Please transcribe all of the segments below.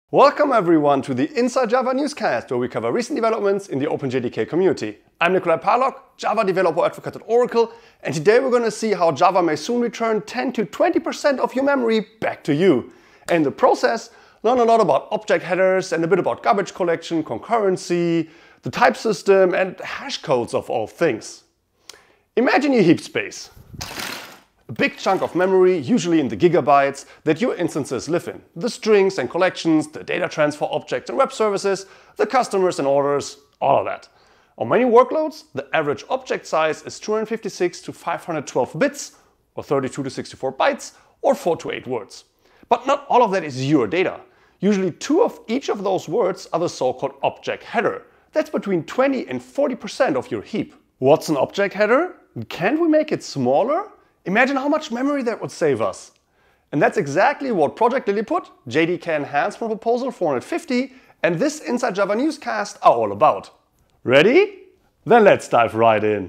Welcome everyone to the Inside Java Newscast, where we cover recent developments in the OpenJDK community. I'm Nikolai Parlok, Java developer advocate at Oracle, and today we're going to see how Java may soon return 10 to 20% of your memory back to you. And in the process, learn a lot about object headers and a bit about garbage collection, concurrency, the type system, and hash codes of all things. Imagine your heap space. A big chunk of memory, usually in the gigabytes, that your instances live in. The strings and collections, the data transfer objects and web services, the customers and orders, all of that. On many workloads, the average object size is 256 to 512 bits, or 32 to 64 bytes, or 4 to 8 words. But not all of that is your data. Usually two of each of those words are the so-called object header. That's between 20 and 40% of your heap. What's an object header? Can't we make it smaller? Imagine how much memory that would save us. And that's exactly what Project Lilliput, JDK Enhancement Proposal 450, and this Inside Java Newscast are all about. Ready? Then let's dive right in.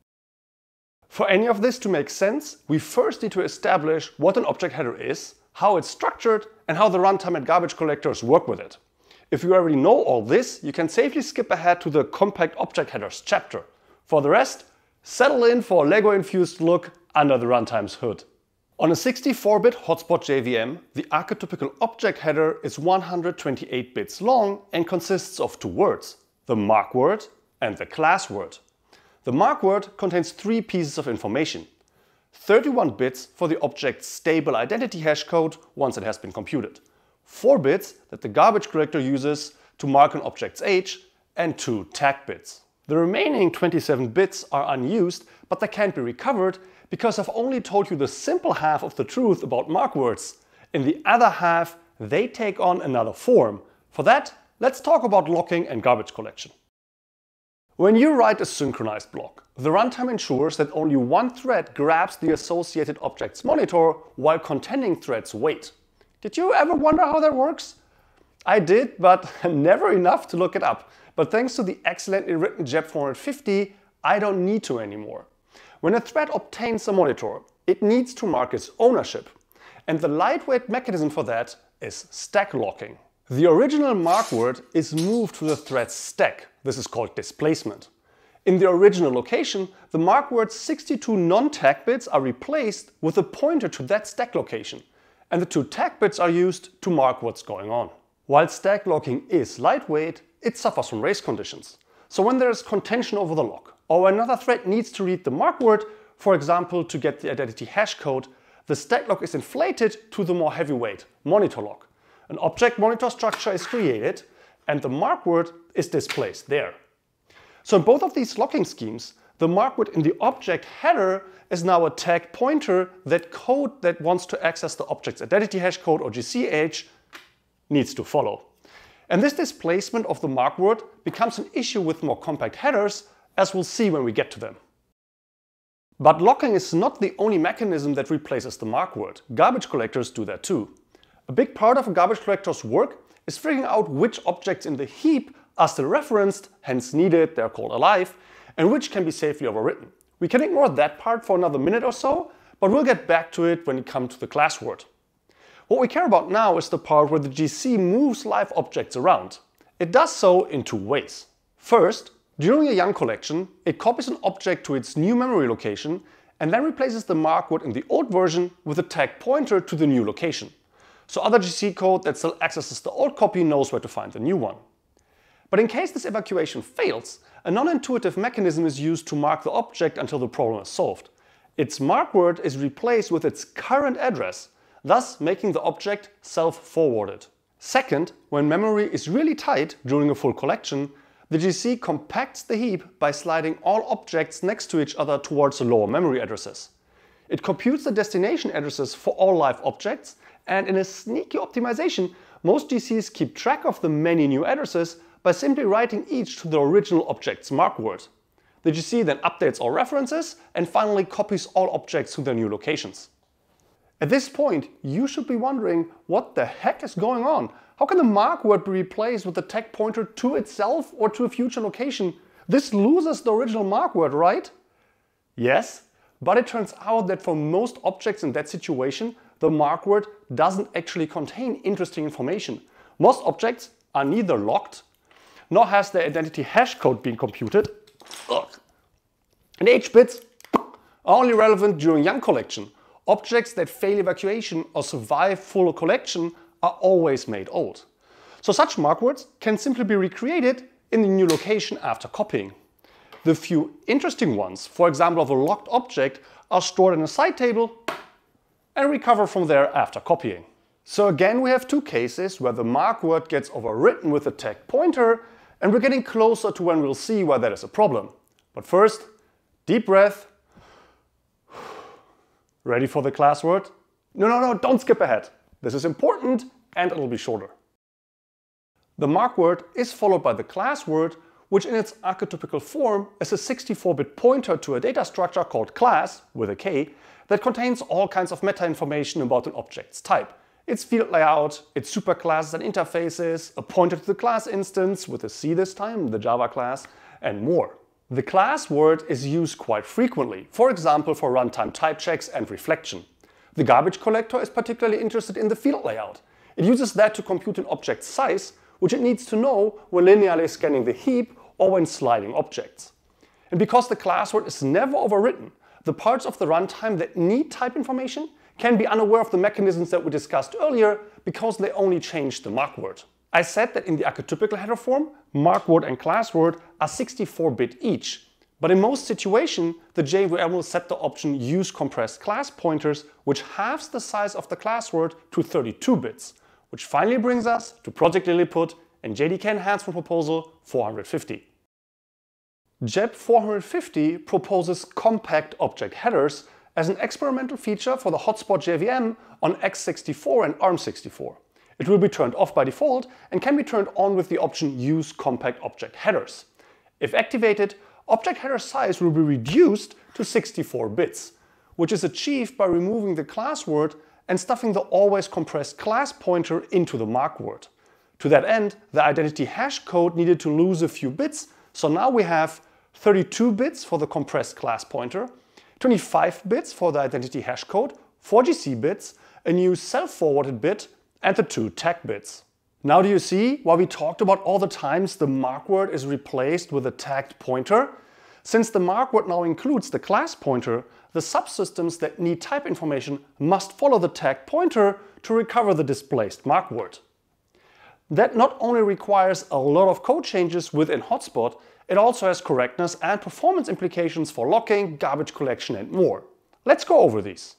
For any of this to make sense, we first need to establish what an object header is, how it's structured, and how the runtime and garbage collectors work with it. If you already know all this, you can safely skip ahead to the Compact Object Headers chapter. For the rest, settle in for a Lego-infused look under the runtime's hood. On a 64-bit hotspot JVM, the archetypical object header is 128 bits long and consists of two words, the mark word and the class word. The mark word contains three pieces of information. 31 bits for the object's stable identity hash code once it has been computed, 4 bits that the garbage collector uses to mark an object's age, and 2 tag bits. The remaining 27 bits are unused, but they can't be recovered because I've only told you the simple half of the truth about mark words. In the other half, they take on another form. For that, let's talk about locking and garbage collection. When you write a synchronized block, the runtime ensures that only one thread grabs the associated object's monitor while contending threads wait. Did you ever wonder how that works? I did, but never enough to look it up. But thanks to the excellently written JEP 450, I don't need to anymore. When a thread obtains a monitor, it needs to mark its ownership. And the lightweight mechanism for that is stack locking. The original mark word is moved to the thread's stack. This is called displacement. In the original location, the mark word's 62 non-tag bits are replaced with a pointer to that stack location. And the 2 tag bits are used to mark what's going on. While stack locking is lightweight, it suffers from race conditions. So when there is contention over the lock, or another thread needs to read the mark word, for example to get the identity hash code, the stack lock is inflated to the more heavyweight monitor lock. An object monitor structure is created and the mark word is displaced there. So in both of these locking schemes, the mark word in the object header is now a tag pointer that code that wants to access the object's identity hash code or GCH needs to follow. And this displacement of the mark word becomes an issue with more compact headers, as we'll see when we get to them. But locking is not the only mechanism that replaces the mark word. Garbage collectors do that too. A big part of a garbage collector's work is figuring out which objects in the heap are still referenced, hence needed, they're called alive, and which can be safely overwritten. We can ignore that part for another minute or so, but we'll get back to it when it comes to the class word. What we care about now is the part where the GC moves live objects around. It does so in two ways. First, during a young collection, it copies an object to its new memory location and then replaces the mark word in the old version with a tag pointer to the new location. So other GC code that still accesses the old copy knows where to find the new one. But in case this evacuation fails, a non-intuitive mechanism is used to mark the object until the problem is solved. Its mark word is replaced with its current address, thus making the object self-forwarded. Second, when memory is really tight during a full collection, the GC compacts the heap by sliding all objects next to each other towards the lower memory addresses. It computes the destination addresses for all live objects, and in a sneaky optimization, most GCs keep track of the many new addresses by simply writing each to the original object's mark word. The GC then updates all references and finally copies all objects to their new locations. At this point, you should be wondering what the heck is going on? How can the mark word be replaced with a tag pointer to itself or to a future location? This loses the original mark word, right? Yes, but it turns out that for most objects in that situation, the mark word doesn't actually contain interesting information. Most objects are neither locked, nor has their identity hash code been computed. And H bits are only relevant during young collection. Objects that fail evacuation or survive full collection are always made old. So such mark words can simply be recreated in the new location after copying. The few interesting ones, for example of a locked object, are stored in a side table and recover from there after copying. So again we have two cases where the mark word gets overwritten with the tag pointer, and we're getting closer to when we'll see why that is a problem. But first, deep breath. Ready for the class word? No, don't skip ahead. This is important and it'll be shorter. The mark word is followed by the class word, which in its archetypical form is a 64-bit pointer to a data structure called class, with a K, that contains all kinds of meta information about an object's type. Its field layout, its superclasses and interfaces, a pointer to the class instance, with a C this time, the Java class, and more. The class word is used quite frequently, for example for runtime type checks and reflection. The garbage collector is particularly interested in the field layout. It uses that to compute an object's size, which it needs to know when linearly scanning the heap or when sliding objects. And because the class word is never overwritten, the parts of the runtime that need type information can be unaware of the mechanisms that we discussed earlier because they only change the mark word. I said that in the archetypical header form, mark word and class word are 64-bit each. But in most situations, the JVM will set the option use compressed class pointers, which halves the size of the class word to 32 bits. Which finally brings us to Project Lilliput and JDK Enhancement Proposal 450. JEP 450 proposes compact object headers as an experimental feature for the hotspot JVM on x64 and ARM64. It will be turned off by default and can be turned on with the option Use Compact Object Headers. If activated, object header size will be reduced to 64 bits, which is achieved by removing the class word and stuffing the always compressed class pointer into the mark word. To that end, the identity hash code needed to lose a few bits, so now we have 32 bits for the compressed class pointer, 25 bits for the identity hash code, 4 GC bits, a new self-forwarded bit, and the 2 tag bits. Now do you see why we talked about all the times the mark word is replaced with a tagged pointer? Since the mark word now includes the class pointer, the subsystems that need type information must follow the tag pointer to recover the displaced mark word. That not only requires a lot of code changes within Hotspot, it also has correctness and performance implications for locking, garbage collection and more. Let's go over these.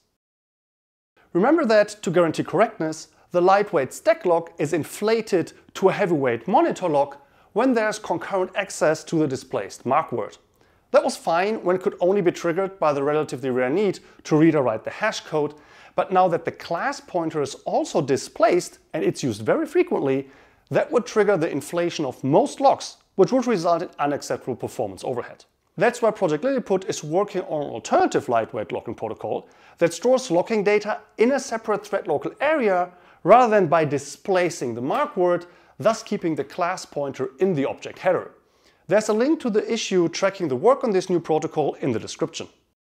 Remember that to guarantee correctness, the lightweight stack lock is inflated to a heavyweight monitor lock when there's concurrent access to the displaced mark word. That was fine when it could only be triggered by the relatively rare need to read or write the hash code, but now that the class pointer is also displaced and it's used very frequently, that would trigger the inflation of most locks, which would result in unacceptable performance overhead. That's why Project Lilliput is working on an alternative lightweight locking protocol that stores locking data in a separate thread local area rather than by displacing the mark word, thus keeping the class pointer in the object header. There's a link to the issue tracking the work on this new protocol in the description.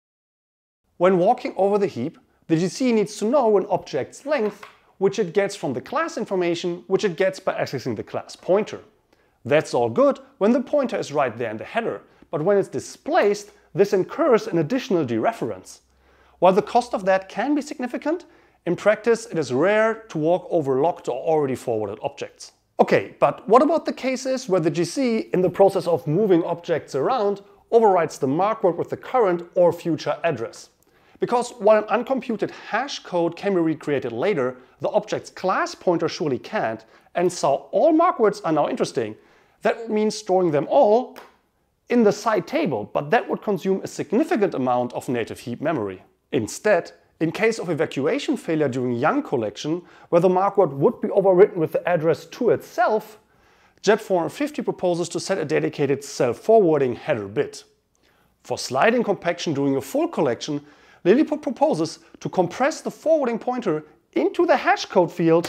When walking over the heap, the GC needs to know an object's length, which it gets from the class information, which it gets by accessing the class pointer. That's all good when the pointer is right there in the header, but when it's displaced, this incurs an additional dereference. While the cost of that can be significant, in practice it is rare to walk over locked or already forwarded objects. Okay, but what about the cases where the GC, in the process of moving objects around, overwrites the mark word with the current or future address? Because while an uncomputed hash code can be recreated later, the object's class pointer surely can't, and so all mark words are now interesting. That means storing them all in the side table, but that would consume a significant amount of native heap memory. Instead, in case of evacuation failure during young collection, where the mark word would be overwritten with the address to itself, JEP 450 proposes to set a dedicated self-forwarding header bit. For sliding compaction during a full collection, Lilliput proposes to compress the forwarding pointer into the hash code field,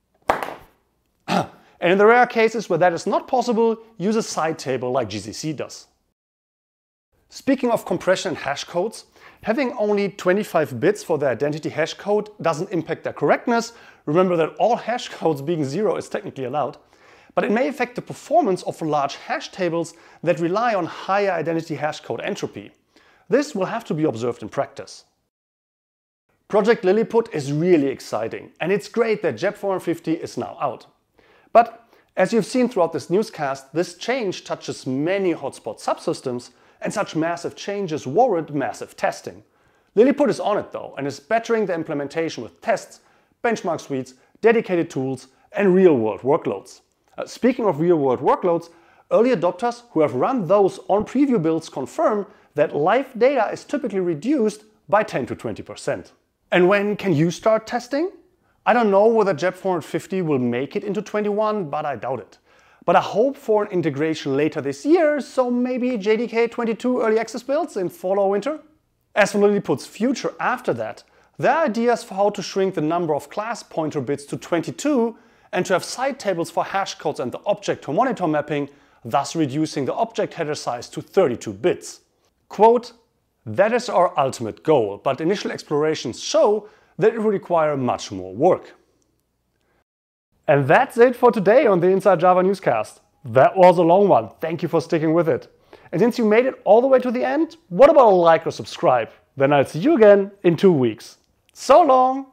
and in the rare cases where that is not possible, use a side table like GCC does. Speaking of compression and hash codes, Having only 25 bits for the identity hash code doesn't impact their correctness. Remember that all hash codes being 0 is technically allowed. But it may affect the performance of large hash tables that rely on higher identity hash code entropy. This will have to be observed in practice. Project Lilliput is really exciting, and it's great that JEP 450 is now out. But as you've seen throughout this newscast, this change touches many hotspot subsystems, and such massive changes warrant massive testing. Lilliput is on it though, and is bettering the implementation with tests, benchmark suites, dedicated tools, and real-world workloads. Speaking of real-world workloads, early adopters who have run those on preview builds confirm that live data is typically reduced by 10 to 20%. And when can you start testing? I don't know whether JEP 450 will make it into 21, but I doubt it. But I hope for an integration later this year, so maybe JDK 22 early access builds in fall or winter? As for Lilliput's future after that, there are ideas for how to shrink the number of class pointer bits to 22 and to have side tables for hash codes and the object to monitor mapping, thus reducing the object header size to 32 bits. Quote, "That is our ultimate goal, but initial explorations show that it will require much more work." And that's it for today on the Inside Java Newscast. That was a long one, thank you for sticking with it. And since you made it all the way to the end, what about a like or subscribe? Then I'll see you again in 2 weeks. So long!